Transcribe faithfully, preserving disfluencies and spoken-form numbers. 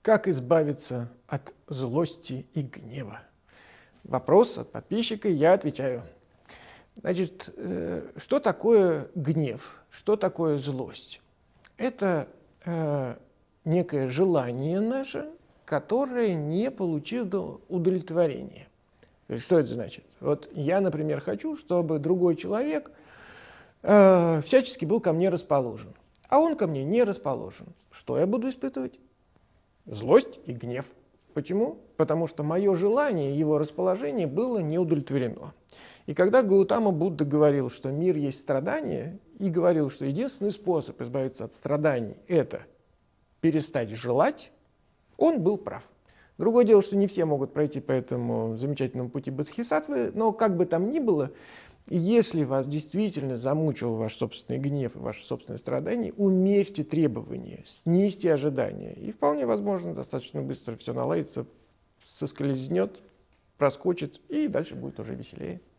Как избавиться от злости и гнева? Вопрос от подписчика, я отвечаю. Значит, э, что такое гнев? Что такое злость? Это э, некое желание наше, которое не получило удовлетворения. То есть, что это значит? Вот я, например, хочу, чтобы другой человек э, всячески был ко мне расположен, а он ко мне не расположен. Что я буду испытывать? Злость и гнев. Почему? Потому что мое желание, его расположение было не удовлетворено. И когда Гаутама Будда говорил, что мир есть страдание, и говорил, что единственный способ избавиться от страданий – это перестать желать, он был прав. Другое дело, что не все могут пройти по этому замечательному пути бодхисаттвы, но как бы там ни было, если вас действительно замучил ваш собственный гнев и ваше собственное страдание, умерьте требования, снизьте ожидания. И вполне возможно, достаточно быстро все наладится, соскользнет, проскочит, и дальше будет уже веселее.